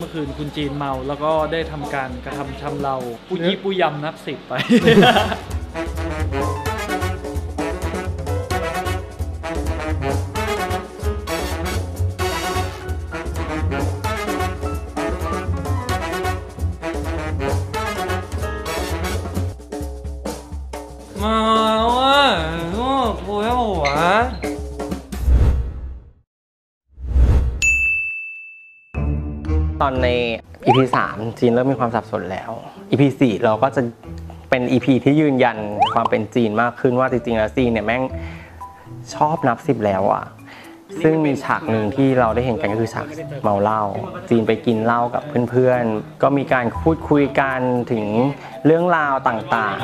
คืนคุณจีนเมาแล้วก็ได้ทำการกระทำชำเราปุยี่ปุยำนับ10ไปมาว่าคุยกับวะตอนใน EP 3จีนเริ่มมีความสับสนแล้ว EP 4เราก็จะเป็น EP ที่ยืนยันความเป็นจีนมากขึ้นว่าจริงๆแล้วจีนเนี่ยแม่งชอบนับ10แล้วอ่ะซึ่งมีฉากหนึ่งที่เราได้เห็นกันก็คือฉากเมาเหล้าจีนไปกินเหล้ากับเพื่อนๆก็มีการพูดคุยกันถึงเรื่องราวต่างๆ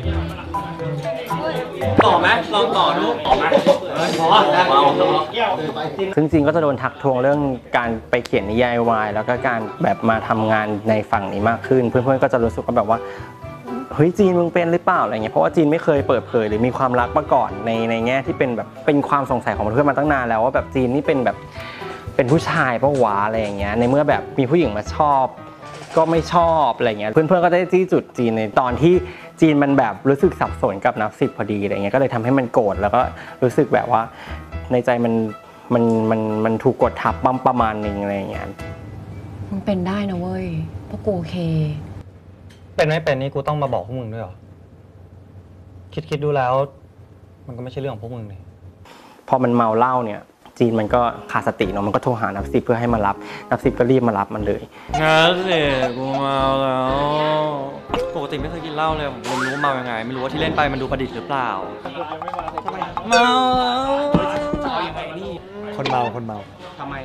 ต่อไหมลองต่อดูต่อไหมพอซึ่งจีนก็จะโดนทักทวงเรื่องการไปเขียนนิยายวายแล้วก็การแบบมาทำงานในฝั่งนี้มากขึ้นเพื่อนๆก็จะรู้สึกว่าแบบว่าเฮ้ยจีนมึงเป็นหรือเปล่าอะไรเงี้ยเพราะว่าจีนไม่เคยเปิดเผยหรือมีความรักมาก่อนในแง่ที่เป็นแบบเป็นความสงสัยของเพื่อนมาตั้งนานแล้วว่าแบบจีนนี่เป็นแบบเป็นผู้ชายปะวะอะไรอย่างเงี้ยในเมื่อแบบมีผู้หญิงมาชอบก็ไม่ชอบอะไรเงี้ยเพื่อนๆก็ได้จี้จุดจีนในตอนที่จีนมันแบบรู้สึกสับสนกับนับ10พอดีอะไรเงี้ยก็เลยทำให้มันโกรธแล้วก็รู้สึกแบบว่าในใจมันถูกกดทับประมาณนึงอะไรเงี้ยมันเป็นได้นะเว้ยเพราะกูโอเคเป็นไม่เป็นนี่กูต้องมาบอกพวกมึงด้วยเหรอคิดดูแล้วมันก็ไม่ใช่เรื่องของพวกมึงเลยพอมันเมาเหล้าเนี่ยจีนมันก็ขาดสติเนาะมันก็โทรหานับ10เพื่อให้มารับนับ10ก็รีบมารับมันเลยงั้นสิกูเมาแล้วปกติไม่เคยกินเหล้าเลยผมไม่รู้เมายังไงไม่รู้ว่าที่เล่นไปมันดูประดิษฐ์หรือเปล่าเมาแล้วเอายังไงนี่คนเมาทำไม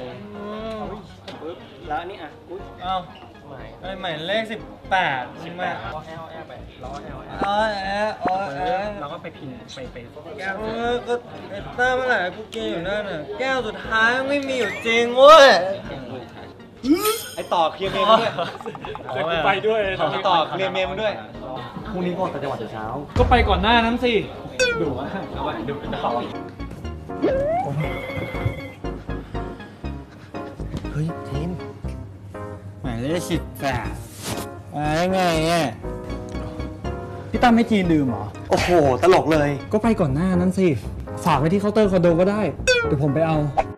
แล้วนี่อ่ะเอ้าหมายเลข18ใช่ไหมแอลไปล้อแอลเราก็ไปพิมพ์ไปแก้วก็หน้าเมื่อไหร่กูกินอยู่นั่นน่ะแก้วสุดท้ายไม่มีอยู่จริงเว้ยไอต่อเคลียร์เมมด้วยไปด้วยไอต่อเคลียร์เมมด้วยพรุ่งนี้ก็ต่างจังหวัดเช้าก็ไปก่อนหน้านั้นสิดูว่าเอาไปดูต่อเฮ้ยเทนหมายเลข18มาได้ไงอ่ะพี่ตั้มไม่จีนลืมเหรอโอ้โหตลกเลยก็ไปก่อนหน้านั้นสิฝากไว้ที่เคาน์เตอร์คอนโดก็ได้เดี๋ยวผมไปเอา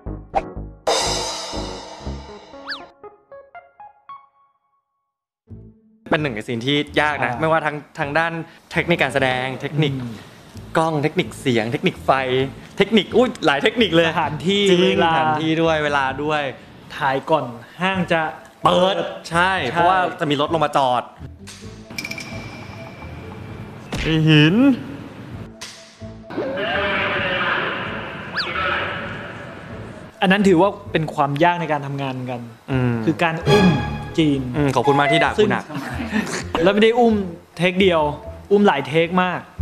เป็นหนึ่งในซีนที่ยากนะไม่ว่าทางด้านเทคนิคการแสดงเทคนิคกล้องเทคนิคเสียงเทคนิคไฟเทคนิคหลายเทคนิคเลยสถานที่สถานที่ด้วยเวลาด้วยถ่ายก่อนห้างจะเปิดใช่เพราะว่าจะมีรถลงมาจอดหินอันนั้นถือว่าเป็นความยากในการทำงานกันคือการอุ้มจีนขอบคุณมากที่ด่ากูหนักแล้วไม่ได้อุ้มเทคเดียวอุ้มหลายเทคมาก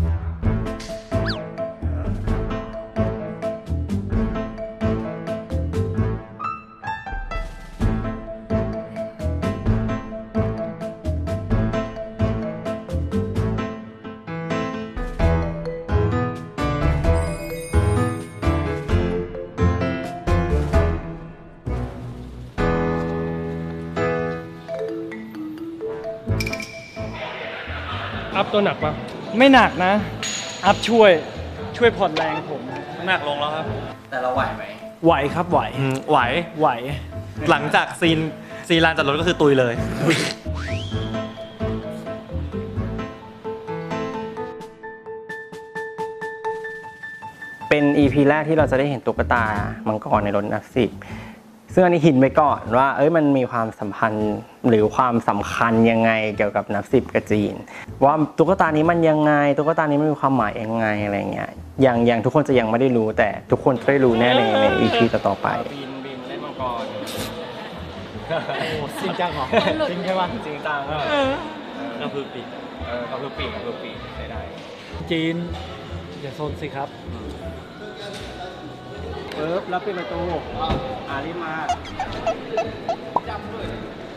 อัพตัวหนักปะไม่หนักนะอัพช่วยผ่อนแรงผมหนักลงแล้วครับแต่เราไหวไหมไหวครับไหวหลังจากซีนลานจอดรถก็คือตุยเลยเป็น EP แรกที่เราจะได้เห็นตุ๊กตามังกรในรถนับ10ซึ่งอันนี้หินไปก่อนว่ามันมีความสัมพันธ์หรือความสำคัญยังไงเกี่ยวกับนับ10กับจีนว่าตุ๊กตานี้มันยังไงตุ๊กตานี้มันมีความหมายยังไงอะไรเงี้ยอย่างทุกคนจะยังไม่ได้รู้แต่ทุกคนจะได้รู้แน่ใน EP ต่อไปบินเล่นมังกรจริงจังเหรอจริงใช่ปะจริงจังก็คือปีกใช้ได้จีนอย่าโซนสิครับรับเป็นประตูรีบมาจำด้วย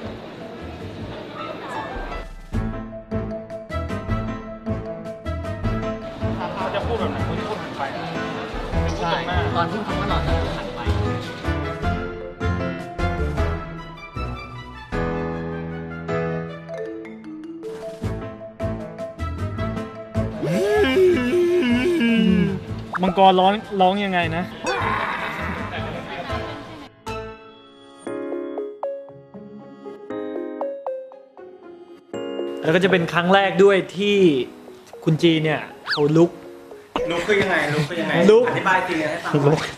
เขาจะพูดแบบไหนเขาจะพูดหันไปใช่ตอนพูดคำว่าหลอดจะหันไปมังกรร้องยังไงนะแล้วก็จะเป็นครั้งแรกด้วยที่คุณจีเนี่ยเขาลุกคือยังไงอธิบายจริงให้ฟัง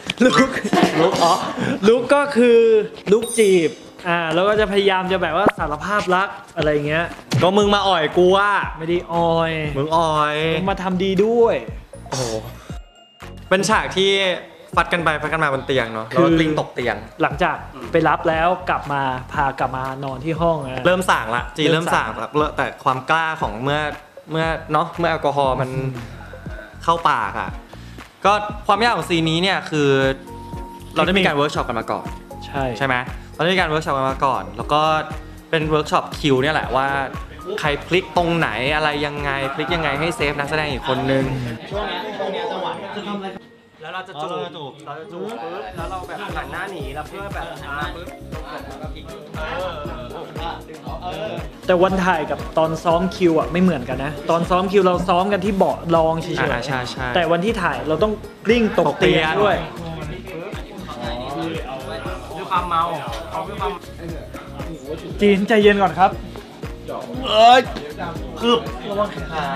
ลุกก็คือลุกจีบแล้วก็จะพยายามจะแบบว่าสารภาพรักอะไรเงี้ยก็มึงมาอ่อยกูว่าไม่ได้อ่อยมึงอ่อยมึงมาทำดีด้วยโอ้โหเป็นฉากที่ฟัดกันไปฟัดกันมาบนเตียงเนาะแล้วกลิ้งตกเตียงหลังจากไปรับแล้วกลับมาพากลับมานอนที่ห้องเริ่มส่างละจีเริ่มส่างแต่ความกล้าของเมื่อเนาะเมื่อแอลกอฮอล์มันเข้าปากอ่ะก็ความยากของซีนนี้เนี่ยคือเราได้มีการเวิร์กช็อปกันมาก่อนใช่ไหมเราได้มีการเวิร์กช็อปกันมาก่อนแล้วก็เป็นเวิร์กช็อปคิวเนี่ยแหละว่าใครพลิกตรงไหนอะไรยังไงพลิกยังไงให้เซฟนักแสดงอีกคนนึงช่วงนี้จังหวะแล้วเราจะจูบปุ๊บแล้วเราแบบหันหน้าหนีแล้วเพื่อแบบปุ๊บแต่วันถ่ายกับตอนซ้อมคิวอ่ะไม่เหมือนกันนะตอนซ้อมคิวเราซ้อมกันที่เบาะรองเฉยๆแต่วันที่ถ่ายเราต้องกลิ้งตกเตียงด้วยด้วยความเมาจีนใจเย็นก่อนครับคือระวังหาย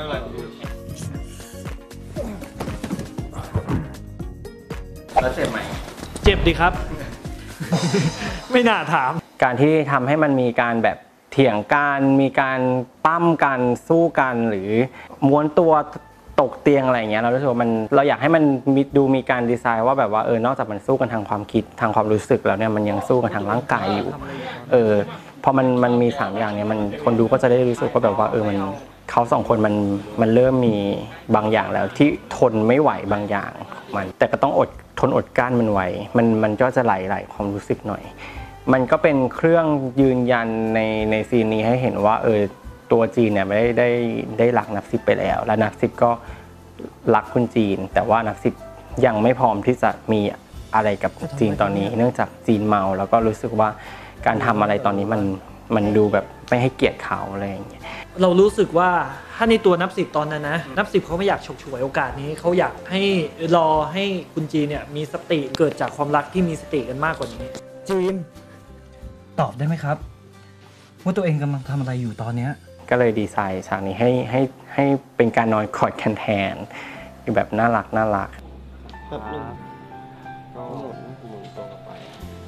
แล้วเจ็บไหมเจ็บดิครับ ไม่น่าถามการที่ทำให้มันมีการแบบเถียงกันมีการปั้มกันสู้กันหรือม้วนตัวตกเตียงอะไรอย่างเงี้ยเรารู้สึกว่าเราอยากให้มันมีการดีไซน์ว่าแบบว่านอกจากมันสู้กันทางความคิดทางความรู้สึกแล้วเนี่ยมันยังสู้กันทางร่างกายอยู่พอมันมี3อย่างเนี้ยมันคนดูก็จะได้รู้สึกว่าแบบว่ามันเขาสองคนมันเริ่มมีบางอย่างแล้วที่ทนไม่ไหวบางอย่างมันแต่ก็ต้องทนอดกลั้นมันไว้มันก็จะไหลความรู้สึกหน่อยมันก็เป็นเครื่องยืนยันในซีนนี้ให้เห็นว่าตัวจีนเนี่ยไม่ได้รักนักสิบไปแล้วและนักสิบก็รักคุณจีนแต่ว่านักสิบยังไม่พร้อมที่จะมีอะไรกับจีนตอนนี้เนื่องจากจีนเมาแล้วก็รู้สึกว่าการทำอะไรตอนนี้มันดูแบบไม่ให้เกียรติเขาอะไรอย่างเงี้ยเรารู้สึกว่าถ้าในตัวนับสิบตอนนั้นนะนับสิบเขาไม่อยากฉกฉวยโอกาสนี้เขาอยากให้รอให้คุณจีนเนี่ยมีสติเกิดจากความรักที่มีสติกันมากกว่านี้จีนตอบได้ไหมครับว่าตัวเองกำลังทำอะไรอยู่ตอนนี้ก็เลยดีไซน์ฉากนี้ให้เป็นการนอนกอดกันแทนแบบน่ารักแบบนึงก็หมุนตรงไป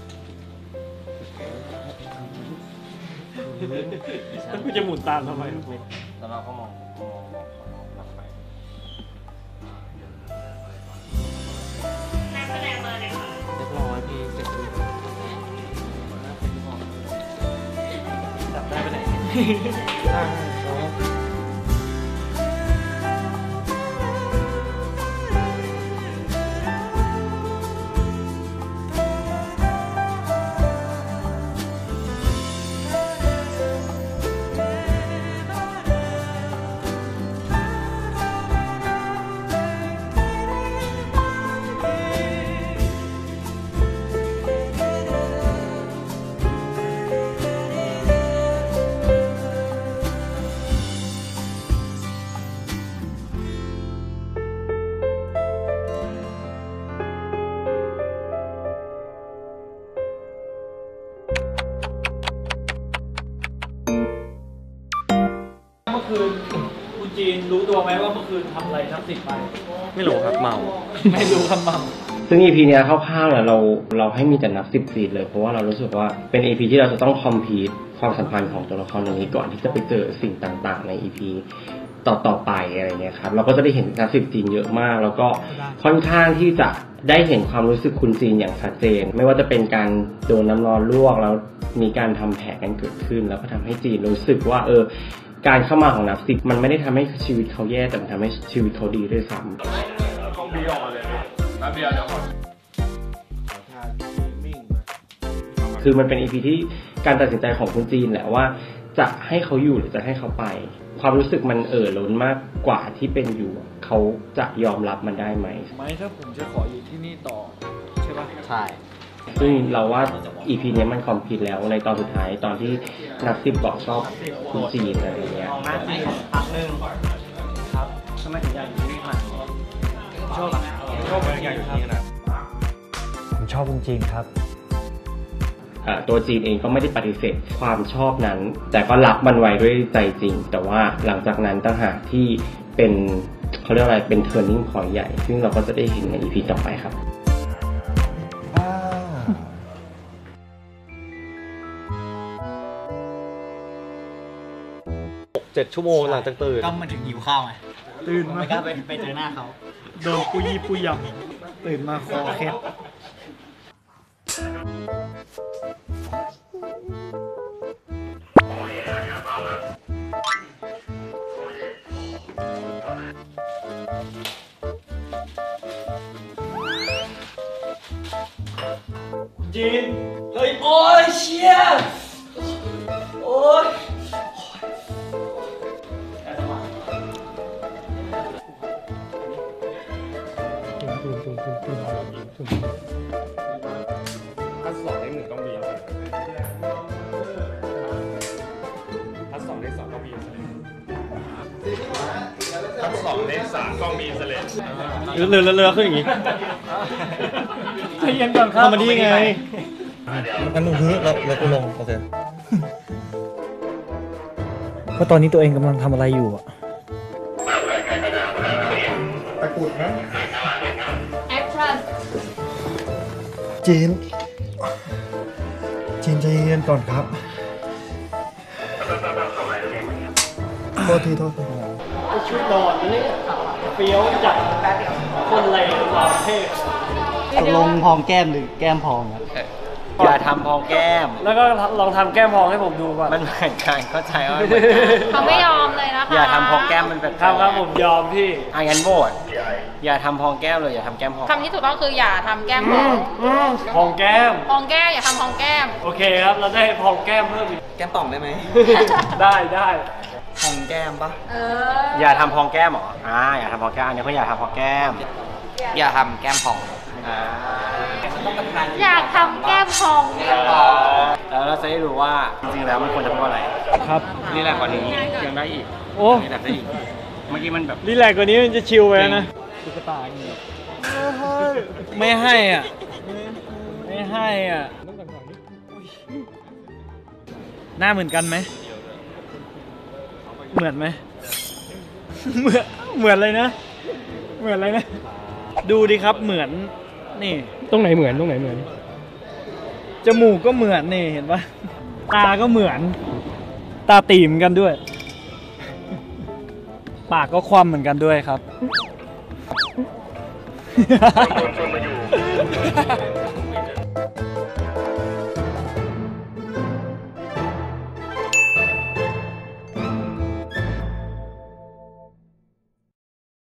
แล้วกูจะหมุนตามทำไมแล้วเราก็มองไปนักแสดงมาเลยค่ะเรียบร้อยพี่เสร็จจับได้ไปไหนคืนคุณจีนรู้ตัวไหมว่าเมื่อคืนทำอะไรนับสิบไปไม่รู้ครับเมาไม่รู้ครับเมาซึ่ง EP เนี้ยคร่าวๆเนี่ยเราให้มีแต่นับ10ซีนเลยเพราะว่าเรารู้สึกว่าเป็น EP ที่เราจะต้องคอมพลีทความสัมพันธ์ของตัวละครตรงนี้ก่อนที่จะไปเจอสิ่งต่างๆใน EP ต่อไปอะไรเงี้ยครับเราก็จะได้เห็นนับ10ซีนเยอะมากแล้วก็ค่อนข้างที่จะได้เห็นความรู้สึกคุณจีนอย่างชัดเจนไม่ว่าจะเป็นการโดนน้ำร้อนลวกแล้วมีการทำแผลกันเกิดขึ้นแล้วก็ทำให้จีนรู้สึกว่าการเข้ามาของนับสิบมันไม่ได้ทำให้ชีวิตเขาแย่แต่มันทำให้ชีวิตเขาดีด้วยซ้ำคือมันเป็น EP ที่การตัดสินใจของคุณจีนแหละว่าจะให้เขาอยู่หรือจะให้เขาไปความรู้สึกมันล้นมากกว่าที่เป็นอยู่เขาจะยอมรับมันได้ไหมถ้าผมจะขออยู่ที่นี่ต่อใช่ปะใช่ซึ่งเราว่า EP นี้มันคอมพลีทแล้วในตอนสุดท้ายตอนที่นักสิบบอกชอบคุณจีนอะไรอย่างเงี้ยพักนึงครับทำไมถึงอยากอยู่ที่นี่ชอบบรรยากาศอยู่ที่นี่นะผมชอบคุณจีนครับตัวจีนเองก็ไม่ได้ปฏิเสธความชอบนั้น แต่ก็รับมันไว้ด้วยใจจริง แต่ว่าหลังจากนั้นต่างหากที่เป็นเขาเรียกอะไรเป็น turning point ใหญ่ซึ่งเราก็จะได้เห็นใน EP ต่อไปครับ 7 ชั่วโมงหลังจากตื่นก็มันถึงหิวข้าวไงตื่นมาไม่กล้าไปเจอหน้าเขาโดนปุยปุยยำตื่นมาคอเคล็ดจีน เฮ้ย โอ้ยเชี่ยโอ้ยถ้า2 ใน 1ต้องบีบถ้า2 ใน 2ต้องบีบถ้า2 ใน 3ต้องบีบเลยเรือขึ้นอย่างงี้ใจเย็นก่อนครับทำมาดีไงงั้นมึงฮึแล้วกูลงโอเคว่าตอนนี้ตัวเองกำลังทำอะไรอยู่อะจีนใจเย็นก่อนครับโทษทีชุดนอนนี่เฟี้ยวจัดคนไรต่างประเทศตกลงพองแก้มหรือแก้มพองครับอย่าทำพองแก้มแล้วก็ลองทำแก้มพองให้ผมดูก่อนมันเหมือนกันเข้าใจว่าเขาไม่ยอมเลยนะคะอย่าทำพองแก้มมันแบบครับผมยอมพี่งั้นโหวตอย่าทำพองแก้มเลยอย่าทำแก้มพองคำที่ถูกต้องคืออย่าทำแก้มพองพองแก้มพองแก้มอย่าทำพองแก้มโอเคครับ เราได้พองแก้มเพิ่มอีกแก้มป่องได้ไหมได้พองแก้มปะอย่าทำพองแก้มเหรออย่าทำพองแก้มอันนี้เขาอย่าทำพองแก้มอย่าทำแก้มพองอยากทำแก้มพองแล้วเราจะได้รู้ว่าจริงๆแล้วมันควรจะพูดว่าอะไรครับนี่แหละกว่านี้ยังได้อีกโอ้นี่แหละได้อีกเมื่อกี้มันแบบรีแลกซ์กว่านี้มันจะชิลไปแล้วนะตุ๊กตาอย่างเงี้ยไม่ให้อ่ะ หน้าเหมือนกันไหม เหมือนไหม เหมือนเลยนะ เหมือนอะไรนะ ดูดิครับเหมือนนี่ตรงไหนเหมือนจมูกก็เหมือนนี่เห็นปะตาก็เหมือน ตาตีเหมือนกันด้วย ปากก็คว่ำเหมือนกันด้วยครับ